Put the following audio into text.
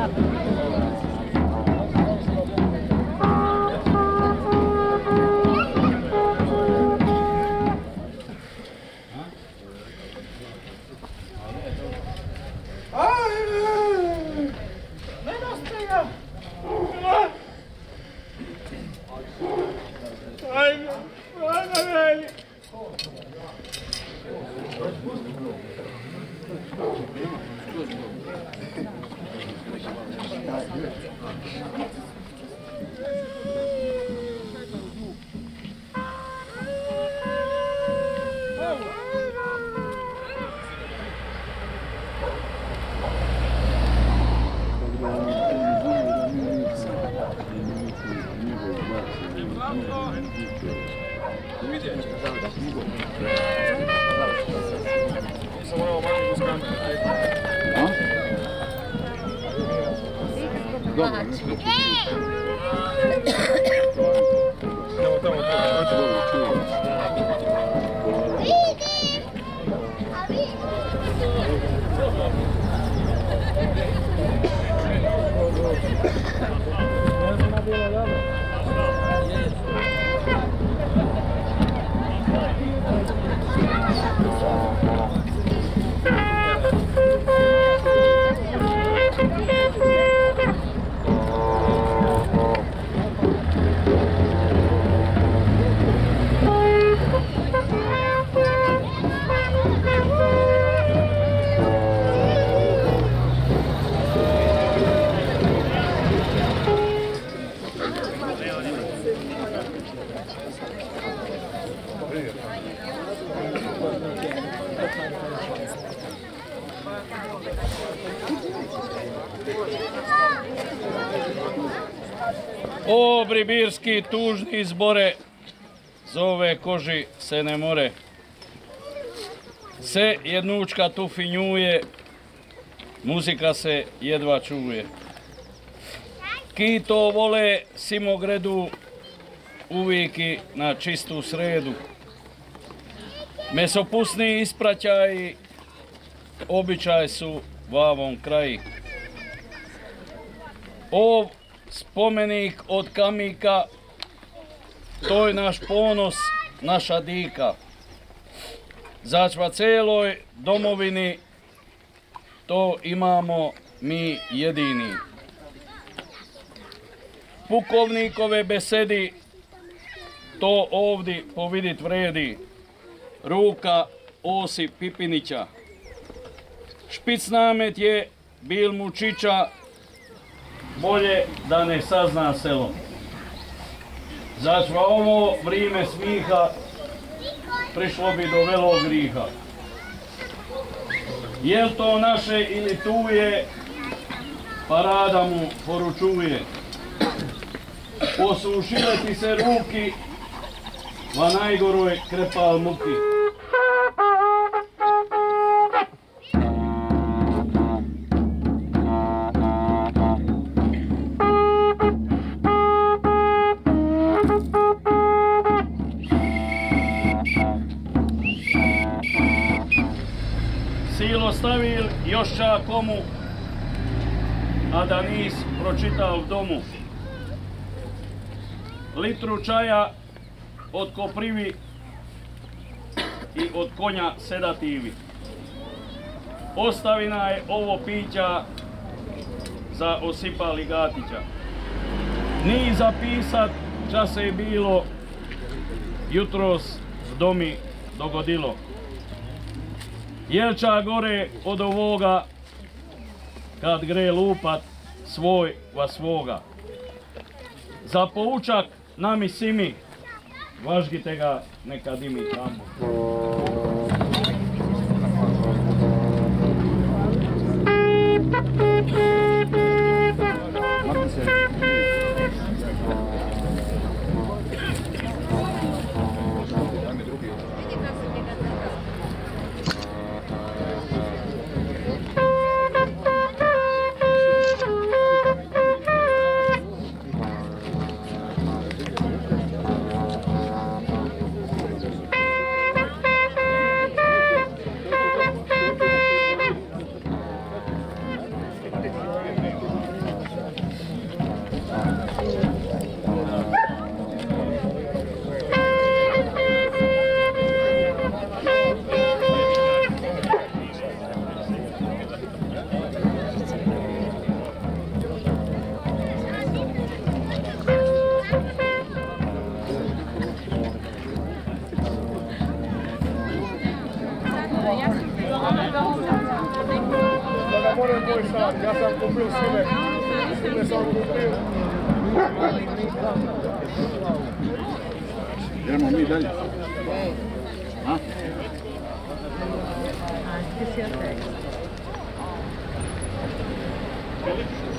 O, bribirski tužni zbore, zove koži se ne more. Se jednučka tu finjuje, muzika se jedva čuje. Ki to vole simogredu, uvijeki na čistu sredu. Mesopusni ispraćaji, običaj su vavom kraji. O, spomenik od kamika, to je naš ponos, naša dika. Začva celoj domovini, to imamo mi jedini. Pukovnikove besedi, to ovdje povidit vredi. Ruka Osip Pipinića. Špic namet je bil mučića, bolje da ne sazna selo. Začva ovo vrime smiha, prišlo bi do velog griha. Jel to naše ili tuje, parada mu poručuje. Posušile ti se ruki, va najgoroj krepal muki. Silo stavil još ča komu, a da nis pročital v domu. Litru čaja od koprivi i od konja sedativi. Ostavina je ovo pića za Osipa Ligatića. Ni zapisat ča se je bilo jutros v domi dogodilo. Jelča gore od ovoga kad gre lupat svoj va svoga. Za poučak nami simi, važgite ga neka dimi tamo. moram moj sad, ja sam kupio sile. Sile sam kupio. Idemo mi dalje. A? Anche sia te.